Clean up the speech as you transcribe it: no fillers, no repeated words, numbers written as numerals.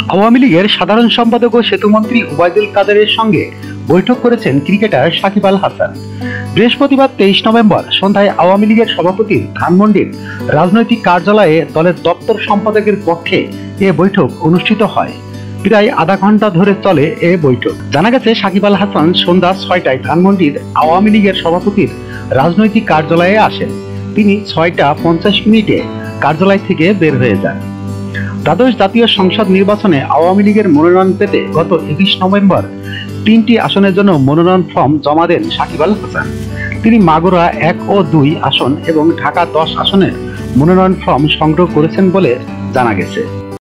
আওয়ামী লীগের সাধারণ সম্পাদক ও সেতুমন্ত্রী ওবায়দুল কাদেরের সঙ্গে বৈঠক করেছেন ক্রিকেটার সাকিব আল হাসান। বৃহস্পতিবার 23 নভেম্বর সন্ধ্যায় আওয়ামী লীগের সভাপতির ধানমন্ডির রাজনৈতিক কার্যালয়ে দলের দপ্তর সম্পাদকের কক্ষে এ বৈঠক অনুষ্ঠিত হয়। প্রায় আধা ঘন্টা ধরে চলে এ বৈঠক। জানা গেছে, সাকিব আল হাসান সন্ধ্যা 6টায় ধানমন্ডির আওয়ামী লীগের সভাপতির রাজনৈতিক কার্যালয়ে আসেন। তিনি 6টা 50 কার্যালয় থেকে বের হয়ে যান। দ্বাদশ জাতীয় সংসদ নির্বাচনে আওয়ামী লীগের মনোনয়ন পেতে গত 21 নভেম্বর 3টি আসনের জন্য মনোনয়ন ফর্ম জমা দেন সাকিব আল হাসান। তিনি মাগুরা 1 ও 2 আসন এবং ঢাকা 10 আসনের মনোনয়ন ফর্ম সংগ্রহ করেছেন বলে জানা গেছে।